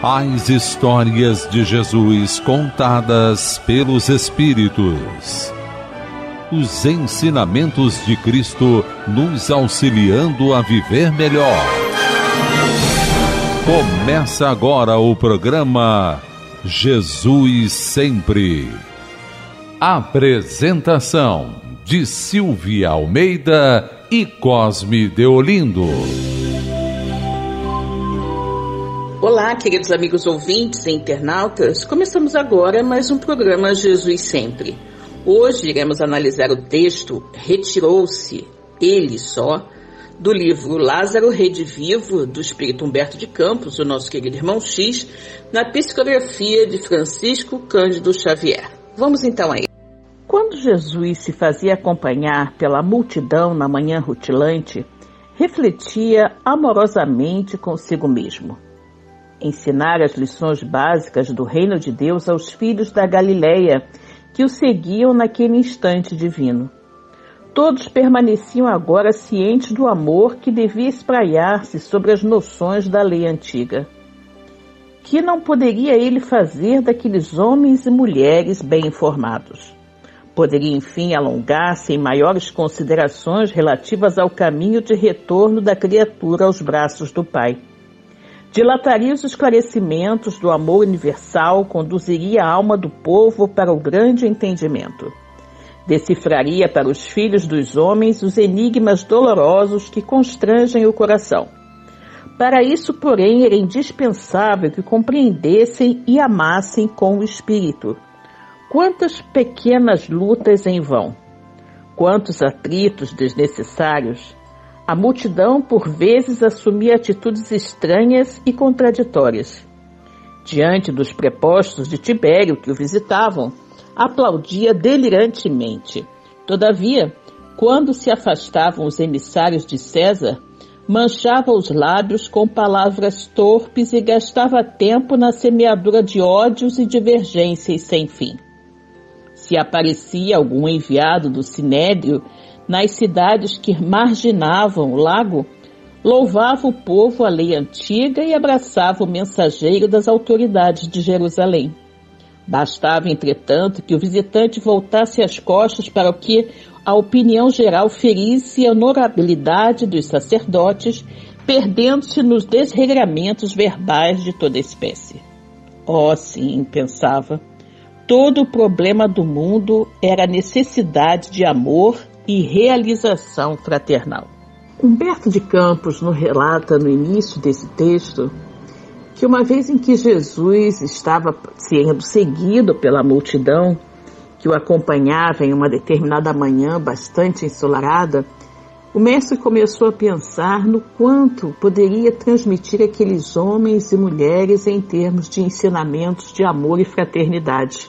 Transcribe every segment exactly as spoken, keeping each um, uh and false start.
As histórias de Jesus contadas pelos Espíritos. Os ensinamentos de Cristo nos auxiliando a viver melhor. Começa agora o programa Jesus Sempre. Apresentação de Silvia Almeida e Cosme Deolindo. Olá, queridos amigos ouvintes e internautas. Começamos agora mais um programa Jesus Sempre. Hoje iremos analisar o texto Retirou-se, ele só, do livro Lázaro Redivivo, do Espírito Humberto de Campos, o nosso querido irmão X, na psicografia de Francisco Cândido Xavier. Vamos então aí. Quando Jesus se fazia acompanhar pela multidão na manhã rutilante, refletia amorosamente consigo mesmo. Ensinar as lições básicas do reino de Deus aos filhos da Galileia, que o seguiam naquele instante divino. Todos permaneciam agora cientes do amor que devia espraiar-se sobre as noções da lei antiga. Que não poderia ele fazer daqueles homens e mulheres bem informados? Poderia, enfim, alongar-se em maiores considerações relativas ao caminho de retorno da criatura aos braços do Pai. Dilataria os esclarecimentos do amor universal, conduziria a alma do povo para o grande entendimento. Decifraria para os filhos dos homens os enigmas dolorosos que constrangem o coração. Para isso, porém, era indispensável que compreendessem e amassem com o espírito. Quantas pequenas lutas em vão! Quantos atritos desnecessários! A multidão, por vezes, assumia atitudes estranhas e contraditórias. Diante dos prepostos de Tibério que o visitavam, aplaudia delirantemente. Todavia, quando se afastavam os emissários de César, manchava os lábios com palavras torpes e gastava tempo na semeadura de ódios e divergências sem fim. Se aparecia algum enviado do Sinédrio nas cidades que marginavam o lago, louvava o povo a lei antiga e abraçava o mensageiro das autoridades de Jerusalém. Bastava, entretanto, que o visitante voltasse as costas para o que a opinião geral ferisse a honorabilidade dos sacerdotes, perdendo-se nos desregramentos verbais de toda espécie. Oh, sim, pensava, todo o problema do mundo era a necessidade de amor e realização fraternal. Humberto de Campos nos relata no início desse texto que uma vez em que Jesus estava sendo seguido pela multidão que o acompanhava em uma determinada manhã bastante ensolarada, o mestre começou a pensar no quanto poderia transmitir aqueles homens e mulheres em termos de ensinamentos de amor e fraternidade.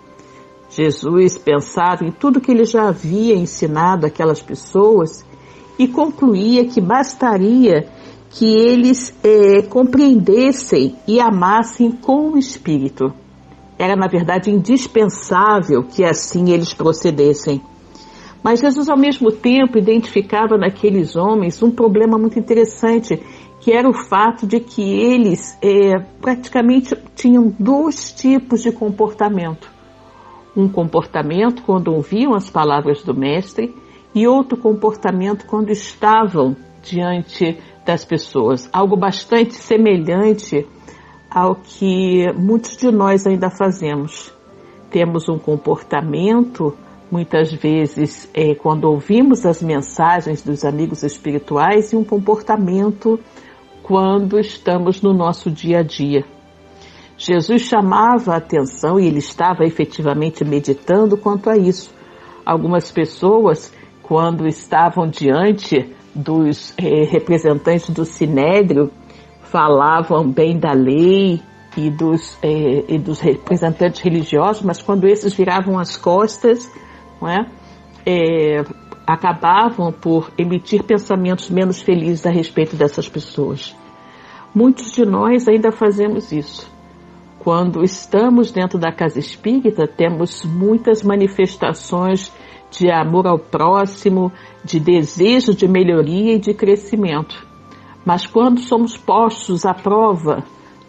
Jesus pensava em tudo que ele já havia ensinado àquelas pessoas e concluía que bastaria que eles é, compreendessem e amassem com o Espírito. Era, na verdade, indispensável que assim eles procedessem. Mas Jesus, ao mesmo tempo, identificava naqueles homens um problema muito interessante, que era o fato de que eles é, praticamente tinham dois tipos de comportamento. Um comportamento quando ouviam as palavras do Mestre e outro comportamento quando estavam diante das pessoas. Algo bastante semelhante ao que muitos de nós ainda fazemos. Temos um comportamento, muitas vezes, é, quando ouvimos as mensagens dos amigos espirituais, e um comportamento quando estamos no nosso dia a dia. Jesus chamava a atenção, e ele estava efetivamente meditando quanto a isso. Algumas pessoas, quando estavam diante dos eh, representantes do Sinédrio, falavam bem da lei e dos, eh, e dos representantes religiosos, mas quando esses viravam as costas, não é, eh, acabavam por emitir pensamentos menos felizes a respeito dessas pessoas. Muitos de nós ainda fazemos isso. Quando estamos dentro da casa espírita, temos muitas manifestações de amor ao próximo, de desejo de melhoria e de crescimento. Mas quando somos postos à prova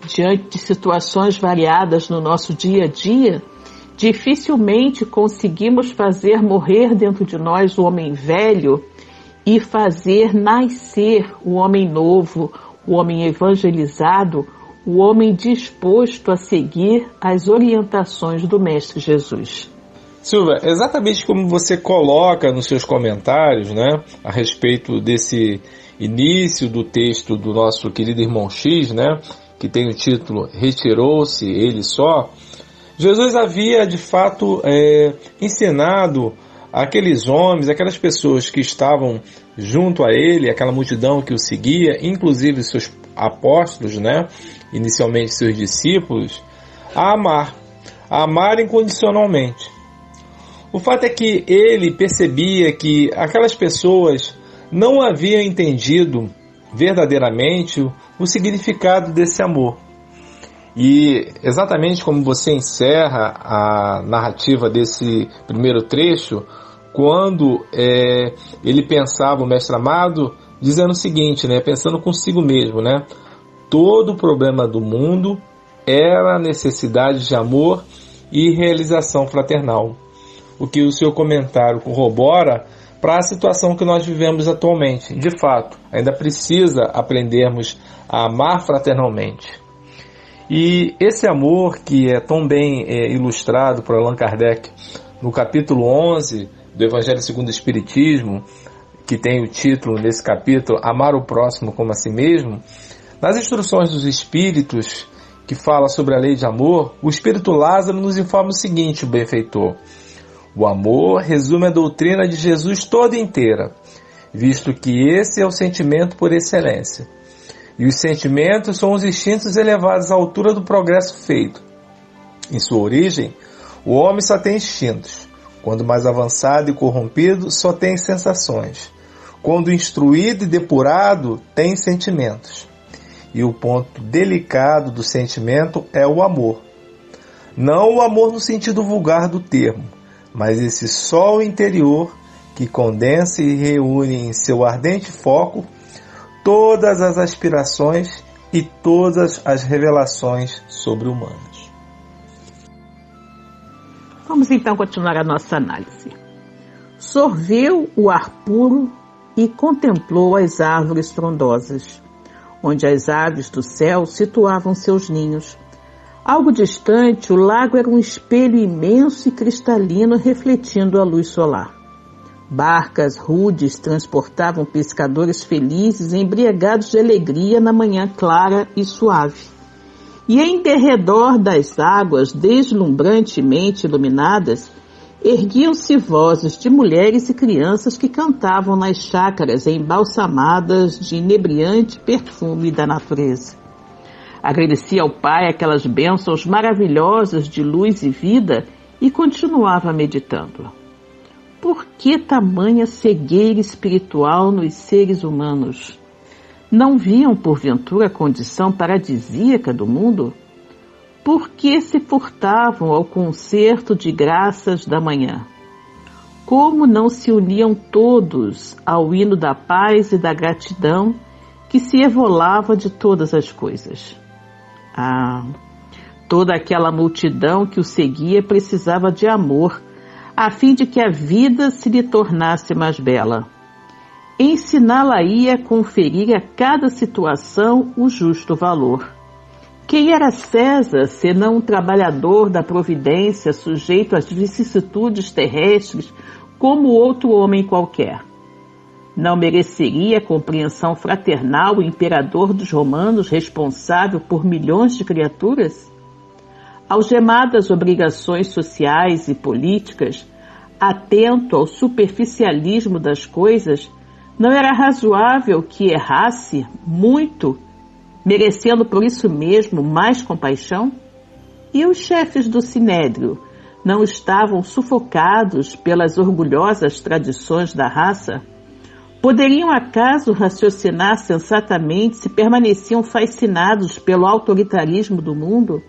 diante de situações variadas no nosso dia a dia, dificilmente conseguimos fazer morrer dentro de nós o homem velho e fazer nascer o homem novo, o homem evangelizado, o homem disposto a seguir as orientações do Mestre Jesus. Silvia, exatamente como você coloca nos seus comentários, né, a respeito desse início do texto do nosso querido irmão X, né, que tem o título Retirou-se ele só, Jesus havia de fato é, ensinado aqueles homens, aquelas pessoas que estavam junto a ele, aquela multidão que o seguia, inclusive seus apóstolos, né, inicialmente seus discípulos, a amar, a amar incondicionalmente. O fato é que ele percebia que aquelas pessoas não haviam entendido verdadeiramente o significado desse amor. E exatamente como você encerra a narrativa desse primeiro trecho, quando é, ele pensava, o mestre amado, dizendo o seguinte, né, pensando consigo mesmo, né, todo o problema do mundo era a necessidade de amor e realização fraternal. O que o seu comentário corrobora para a situação que nós vivemos atualmente. De fato, ainda precisa aprendermos a amar fraternalmente. E esse amor que é tão bem é, ilustrado por Allan Kardec no capítulo onze do Evangelho segundo o Espiritismo, que tem o título nesse capítulo, Amar o Próximo como a Si Mesmo, nas instruções dos Espíritos, que fala sobre a lei de amor, o Espírito Lázaro nos informa o seguinte, o benfeitor: o amor resume a doutrina de Jesus toda inteira, visto que esse é o sentimento por excelência. E os sentimentos são os instintos elevados à altura do progresso feito. Em sua origem, o homem só tem instintos. Quando mais avançado e corrompido, só tem sensações. Quando instruído e depurado, tem sentimentos. E o ponto delicado do sentimento é o amor. Não o amor no sentido vulgar do termo, mas esse sol interior que condensa e reúne em seu ardente foco todas as aspirações e todas as revelações sobre-humanas. Vamos então continuar a nossa análise. Sorveu o ar puro e contemplou as árvores frondosas, onde as aves do céu situavam seus ninhos. Algo distante, o lago era um espelho imenso e cristalino refletindo a luz solar. Barcas rudes transportavam pescadores felizes embriagados de alegria na manhã clara e suave. E em derredor das águas deslumbrantemente iluminadas, erguiam-se vozes de mulheres e crianças que cantavam nas chácaras embalsamadas de inebriante perfume da natureza. Agradecia ao Pai aquelas bênçãos maravilhosas de luz e vida e continuava meditando. Por que tamanha cegueira espiritual nos seres humanos? Não viam, porventura, a condição paradisíaca do mundo? Por que se furtavam ao concerto de graças da manhã? Como não se uniam todos ao hino da paz e da gratidão que se evolava de todas as coisas? Ah, toda aquela multidão que o seguia precisava de amor, a fim de que a vida se lhe tornasse mais bela. Ensiná-la-ia a conferir a cada situação o justo valor. Quem era César, senão um trabalhador da providência, sujeito às vicissitudes terrestres, como outro homem qualquer? Não mereceria a compreensão fraternal o imperador dos romanos, responsável por milhões de criaturas? Algemado às obrigações sociais e políticas, atento ao superficialismo das coisas, não era razoável que errasse muito, merecendo por isso mesmo mais compaixão? E os chefes do Sinédrio não estavam sufocados pelas orgulhosas tradições da raça? Poderiam acaso raciocinar sensatamente se permaneciam fascinados pelo autoritarismo do mundo?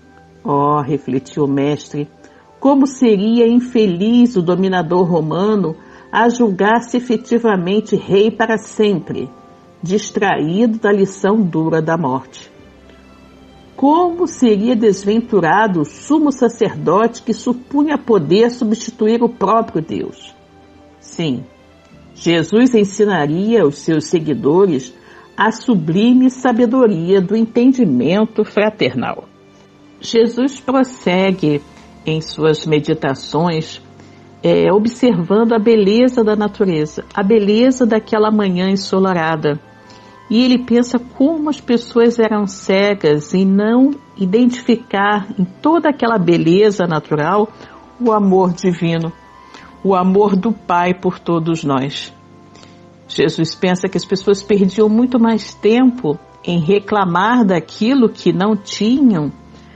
Oh, refletiu o mestre, como seria infeliz o dominador romano a julgar-se efetivamente rei para sempre, distraído da lição dura da morte. como seria desventurado o sumo sacerdote que supunha poder substituir o próprio Deus. Sim, Jesus ensinaria aos seus seguidores a sublime sabedoria do entendimento fraternal. Jesus prossegue em suas meditações, é, observando a beleza da natureza, a beleza daquela manhã ensolarada. E ele pensa como as pessoas eram cegas em não identificar em toda aquela beleza natural o amor divino, o amor do Pai por todos nós. Jesus pensa que as pessoas perdiam muito mais tempo em reclamar daquilo que não tinham,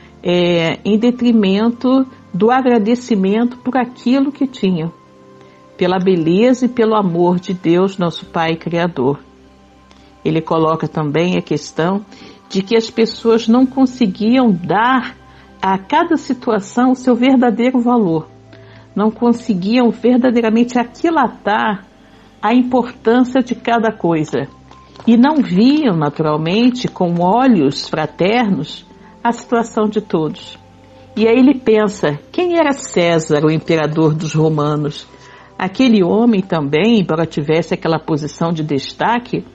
é, em detrimento do agradecimento por aquilo que tinham, pela beleza e pelo amor de Deus, nosso Pai Criador. Ele coloca também a questão de que as pessoas não conseguiam dar a cada situação o seu verdadeiro valor, não conseguiam verdadeiramente aquilatar a importância de cada coisa e não viam naturalmente com olhos fraternos a situação de todos. E aí ele pensa, quem era César, o imperador dos romanos? Aquele homem também, embora tivesse aquela posição de destaque,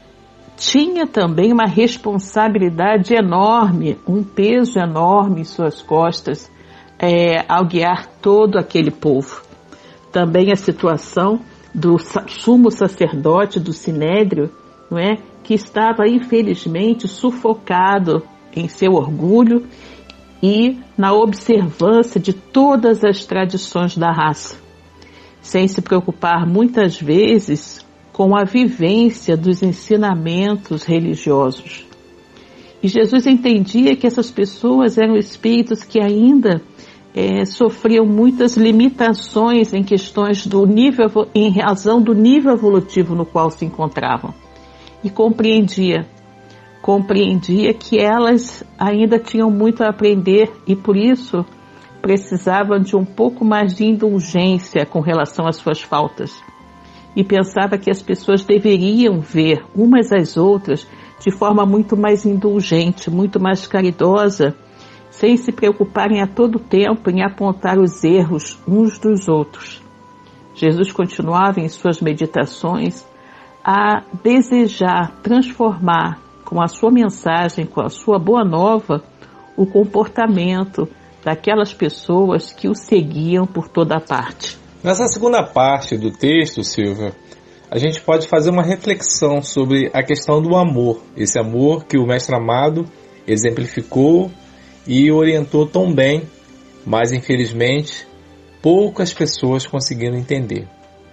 tinha também uma responsabilidade enorme, um peso enorme em suas costas, é, ao guiar todo aquele povo. Também a situação do sumo sacerdote do Sinédrio, não é? Que estava infelizmente sufocado em seu orgulho e na observância de todas as tradições da raça, sem se preocupar muitas vezes com a vivência dos ensinamentos religiosos. E Jesus entendia que essas pessoas eram espíritos que ainda é, sofriam muitas limitações em questões do nível, em razão do nível evolutivo no qual se encontravam. E compreendia, compreendia que elas ainda tinham muito a aprender e por isso precisavam de um pouco mais de indulgência com relação às suas faltas. E pensava que as pessoas deveriam ver umas às outras de forma muito mais indulgente, muito mais caridosa, sem se preocuparem a todo tempo em apontar os erros uns dos outros. Jesus continuava em suas meditações a desejar transformar com a sua mensagem, com a sua boa nova, o comportamento daquelas pessoas que o seguiam por toda parte. Nessa segunda parte do texto, Silvia, a gente pode fazer uma reflexão sobre a questão do amor. Esse amor que o Mestre Amado exemplificou e orientou tão bem, mas infelizmente poucas pessoas conseguiram entender.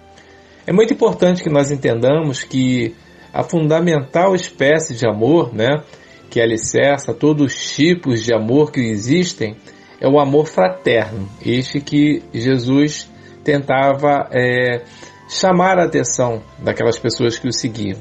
É muito importante que nós entendamos que a fundamental espécie de amor, né, que alicerça todos os tipos de amor que existem, é o amor fraterno, este que Jesus tentava é, chamar a atenção daquelas pessoas que o seguiam.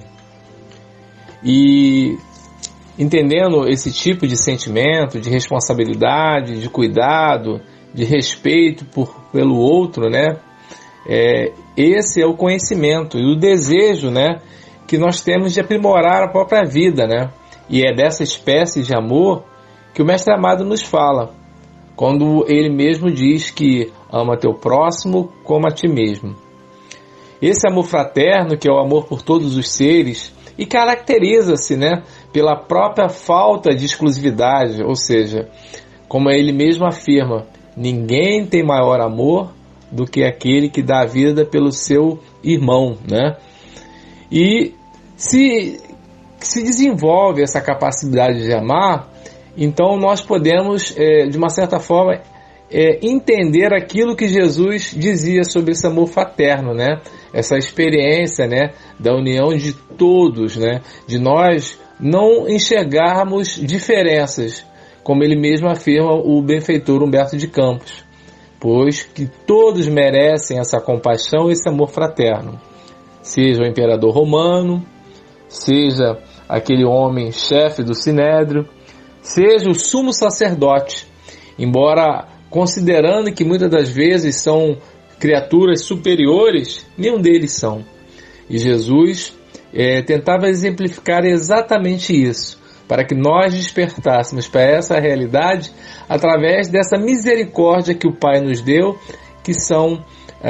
E entendendo esse tipo de sentimento, de responsabilidade, de cuidado, de respeito por, pelo outro, né? É, esse é o conhecimento e o desejo, né, que nós temos de aprimorar a própria vida, né? E é dessa espécie de amor que o Mestre Amado nos fala, quando ele mesmo diz que ama teu próximo como a ti mesmo. Esse amor fraterno, que é o amor por todos os seres, e caracteriza-se, né, pela própria falta de exclusividade, ou seja, como ele mesmo afirma, ninguém tem maior amor do que aquele que dá a vida pelo seu irmão, né? E se, se desenvolve essa capacidade de amar, então nós podemos, é, de uma certa forma, é, entender aquilo que Jesus dizia sobre esse amor fraterno, né? Essa experiência, né, da união de todos, né? De nós não enxergarmos diferenças, como ele mesmo afirma o benfeitor Humberto de Campos, pois que todos merecem essa compaixão e esse amor fraterno, seja o imperador romano, seja aquele homem chefe do Sinédrio, seja o sumo sacerdote, embora considerando que muitas das vezes são criaturas superiores, nenhum deles são. E Jesus é, tentava exemplificar exatamente isso, para que nós despertássemos para essa realidade através dessa misericórdia que o Pai nos deu, que são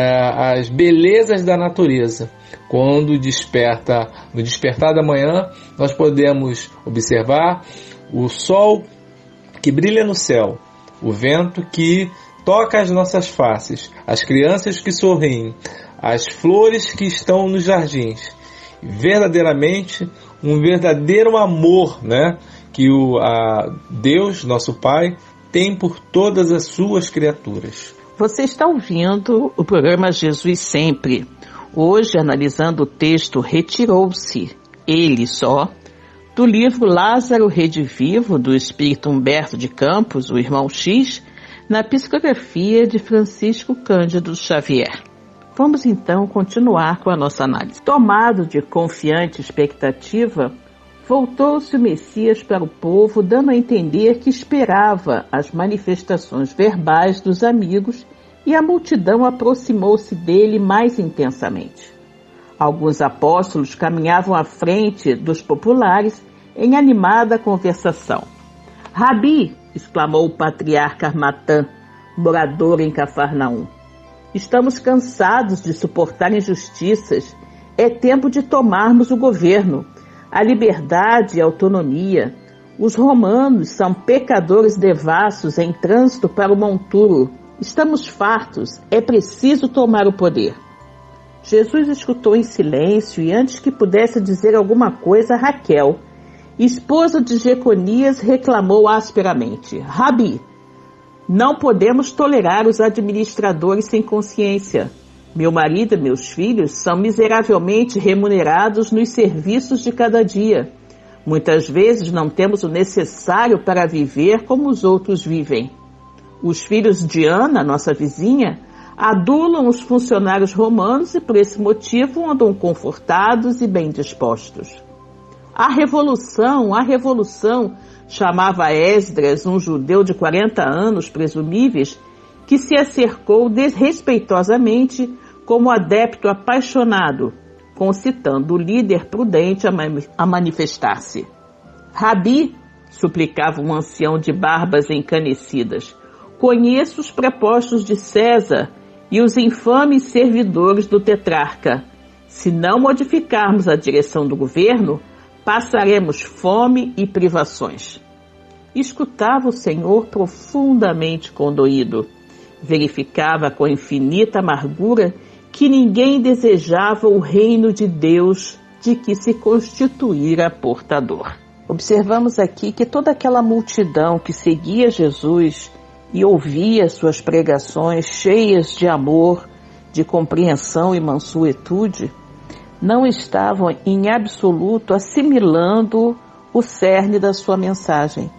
é, as belezas da natureza. Quando desperta, no despertar da manhã, nós podemos observar o sol que brilha no céu, o vento que toca as nossas faces, as crianças que sorriem, as flores que estão nos jardins. Verdadeiramente, um verdadeiro amor, né, que o a Deus, nosso Pai, tem por todas as suas criaturas. Você está ouvindo o programa Jesus Sempre. Hoje, analisando o texto Retirou-se, Ele Só, do livro Lázaro Redivivo, do espírito Humberto de Campos, o irmão X, na psicografia de Francisco Cândido Xavier. Vamos então continuar com a nossa análise. Tomado de confiante expectativa, voltou-se o Messias para o povo, dando a entender que esperava as manifestações verbais dos amigos, e a multidão aproximou-se dele mais intensamente. Alguns apóstolos caminhavam à frente dos populares em animada conversação. Rabi, exclamou o patriarca Matã, morador em Cafarnaum, estamos cansados de suportar injustiças. É tempo de tomarmos o governo, a liberdade e a autonomia. Os romanos são pecadores devassos em trânsito para o monturo. Estamos fartos, é preciso tomar o poder. Jesus escutou em silêncio e, antes que pudesse dizer alguma coisa, Raquel, esposa de Jeconias, reclamou asperamente: Rabi, não podemos tolerar os administradores sem consciência. Meu marido e meus filhos são miseravelmente remunerados nos serviços de cada dia. Muitas vezes não temos o necessário para viver como os outros vivem. Os filhos de Ana, nossa vizinha, adulam os funcionários romanos e por esse motivo andam confortados e bem dispostos. A revolução, a revolução, chamava Esdras, um judeu de quarenta anos presumíveis, que se acercou desrespeitosamente como adepto apaixonado, concitando o líder prudente a, man- a manifestar-se. Rabi, suplicava um ancião de barbas encanecidas, conheço os prepostos de César e os infames servidores do tetrarca. Se não modificarmos a direção do governo, passaremos fome e privações. Escutava o Senhor profundamente condoído. Verificava com infinita amargura que ninguém desejava o reino de Deus de que se constituíra portador. Observamos aqui que toda aquela multidão que seguia Jesus e ouvia suas pregações cheias de amor, de compreensão e mansuetude, não estavam em absoluto assimilando o cerne da sua mensagem.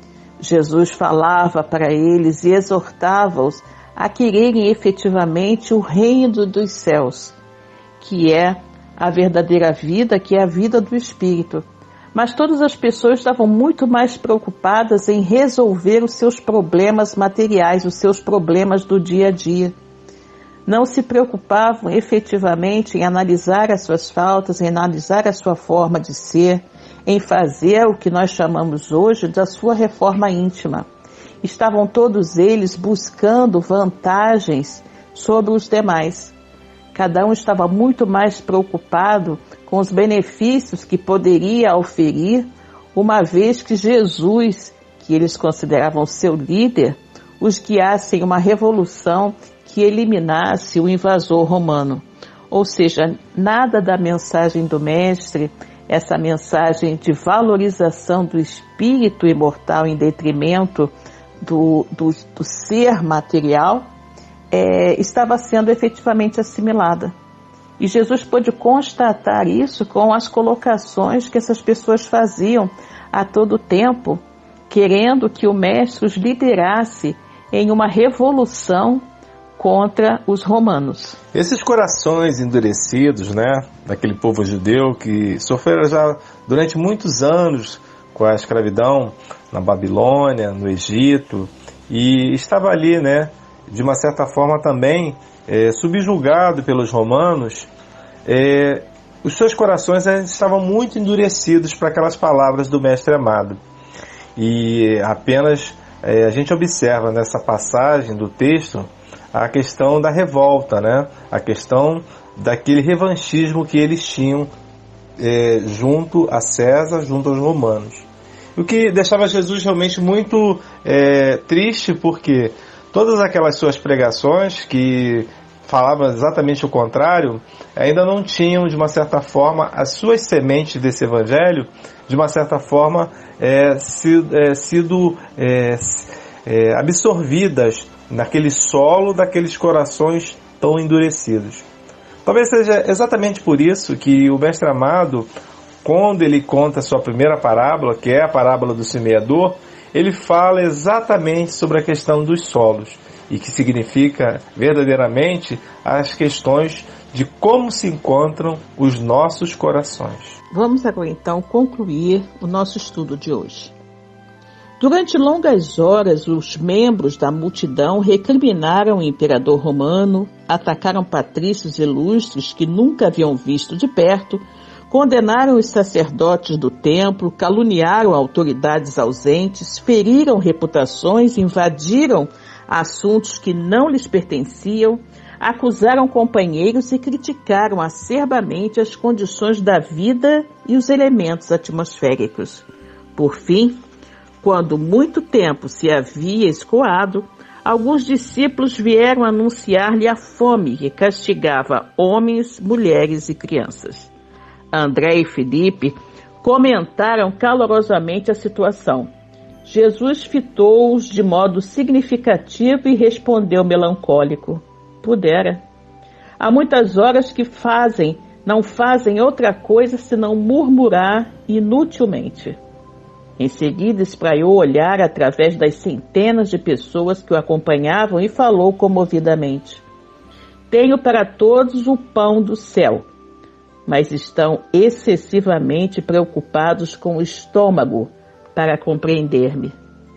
Jesus falava para eles e exortava-os a quererem efetivamente o reino dos céus, que é a verdadeira vida, que é a vida do Espírito. Mas todas as pessoas estavam muito mais preocupadas em resolver os seus problemas materiais, os seus problemas do dia a dia. Não se preocupavam efetivamente em analisar as suas faltas, em analisar a sua forma de ser, em fazer o que nós chamamos hoje da sua reforma íntima. Estavam todos eles buscando vantagens sobre os demais. Cada um estava muito mais preocupado com os benefícios que poderia oferir, uma vez que Jesus, que eles consideravam seu líder, os guiasse em uma revolução que eliminasse o invasor romano. Ou seja, nada da mensagem do Mestre, essa mensagem de valorização do espírito imortal em detrimento do, do, do ser material, é, estava sendo efetivamente assimilada. E Jesus pôde constatar isso com as colocações que essas pessoas faziam a todo tempo, querendo que o Mestre os liderasse em uma revolução contra os romanos. Esses corações endurecidos, né, daquele povo judeu que sofreram já durante muitos anos com a escravidão na Babilônia, no Egito, e estava ali, né, de uma certa forma também é, subjugado pelos romanos, é, os seus corações estavam muito endurecidos para aquelas palavras do Mestre amado. E apenas é, a gente observa nessa passagem do texto a questão da revolta, né? A questão daquele revanchismo que eles tinham é, junto a César, junto aos romanos. O que deixava Jesus realmente muito é, triste, porque todas aquelas suas pregações que falavam exatamente o contrário, ainda não tinham, de uma certa forma, as suas sementes desse evangelho, de uma certa forma, é, sido, é, sido é, é, absorvidas naquele solo daqueles corações tão endurecidos. Talvez seja exatamente por isso que o Mestre amado, quando ele conta a sua primeira parábola, que é a parábola do semeador, ele fala exatamente sobre a questão dos solos, e que significa verdadeiramente as questões de como se encontram os nossos corações. Vamos agora então concluir o nosso estudo de hoje. Durante longas horas, os membros da multidão recriminaram o imperador romano, atacaram patrícios ilustres que nunca haviam visto de perto, condenaram os sacerdotes do templo, caluniaram autoridades ausentes, feriram reputações, invadiram assuntos que não lhes pertenciam, acusaram companheiros e criticaram acerbamente as condições da vida e os elementos atmosféricos. Por fim, quando muito tempo se havia escoado, alguns discípulos vieram anunciar-lhe a fome que castigava homens, mulheres e crianças. André e Filipe comentaram calorosamente a situação. Jesus fitou-os de modo significativo e respondeu melancólico: pudera. Há muitas horas que fazem, não fazem outra coisa senão murmurar inutilmente. Em seguida espraiou o olhar através das centenas de pessoas que o acompanhavam e falou comovidamente: tenho para todos o pão do céu, mas estão excessivamente preocupados com o estômago para compreender-me.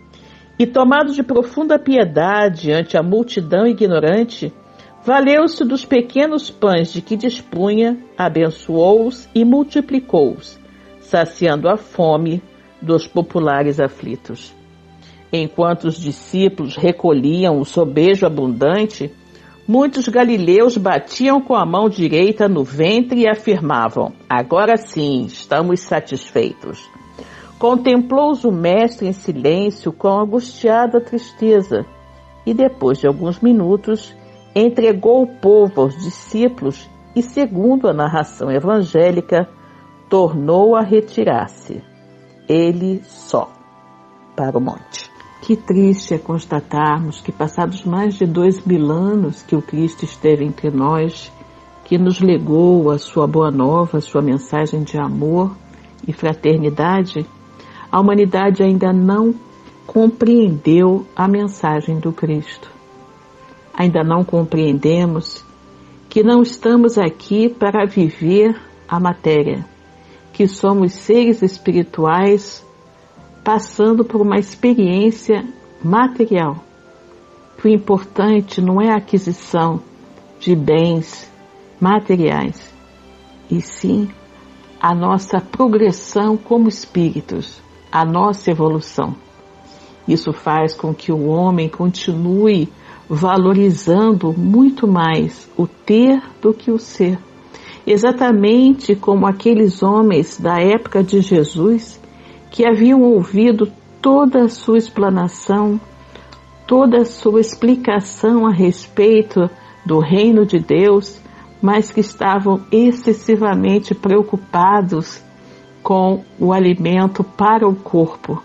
E tomado de profunda piedade ante a multidão ignorante, valeu-se dos pequenos pães de que dispunha, abençoou-os e multiplicou-os, saciando a fome dos populares aflitos. Enquanto os discípulos recolhiam o sobejo abundante, muitos galileus batiam com a mão direita no ventre e afirmavam: agora sim, estamos satisfeitos. Contemplou-os o mestre em silêncio com angustiada tristeza e, depois de alguns minutos, entregou o povo aos discípulos e, segundo a narração evangélica, tornou a retirar-se, ele só, para o monte. Que triste é constatarmos que, passados mais de dois mil anos que o Cristo esteve entre nós, que nos legou a sua boa nova, a sua mensagem de amor e fraternidade, a humanidade ainda não compreendeu a mensagem do Cristo. Ainda não compreendemos que não estamos aqui para viver a matéria, que somos seres espirituais passando por uma experiência material. Que o importante não é a aquisição de bens materiais, e sim a nossa progressão como espíritos, a nossa evolução. Isso faz com que o homem continue valorizando muito mais o ter do que o ser. Exatamente como aqueles homens da época de Jesus que haviam ouvido toda a sua explanação, toda a sua explicação a respeito do reino de Deus, mas que estavam excessivamente preocupados com o alimento para o corpo,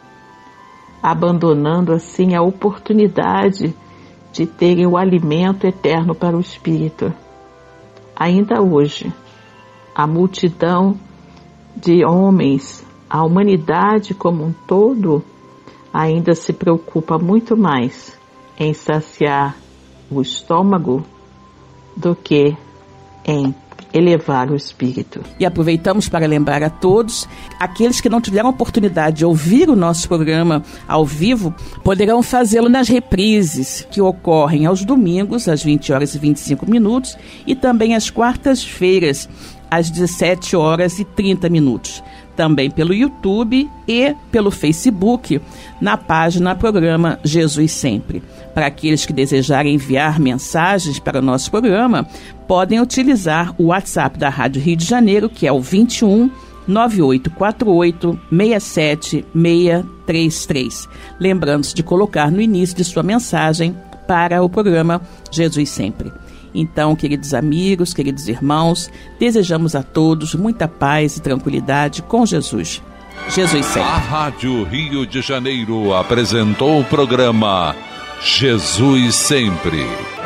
abandonando assim a oportunidade de terem o alimento eterno para o espírito. Ainda hoje, a multidão de homens, a humanidade como um todo, ainda se preocupa muito mais em saciar o estômago do que em elevar o espírito. E aproveitamos para lembrar a todos, aqueles que não tiveram a oportunidade de ouvir o nosso programa ao vivo, poderão fazê-lo nas reprises, que ocorrem aos domingos, às vinte horas e vinte e cinco minutos, e também às quartas-feiras, às dezessete horas e trinta minutos. Também pelo YouTube e pelo Facebook, na página Programa Jesus Sempre. Para aqueles que desejarem enviar mensagens para o nosso programa, podem utilizar o WhatsApp da Rádio Rio de Janeiro, que é o vinte e um, nove oito quatro oito, seis sete seis três três. Lembrando-se de colocar no início de sua mensagem para o programa Jesus Sempre. Então, queridos amigos, queridos irmãos, desejamos a todos muita paz e tranquilidade com Jesus. Jesus Sempre. A Rádio Rio de Janeiro apresentou o programa Jesus Sempre.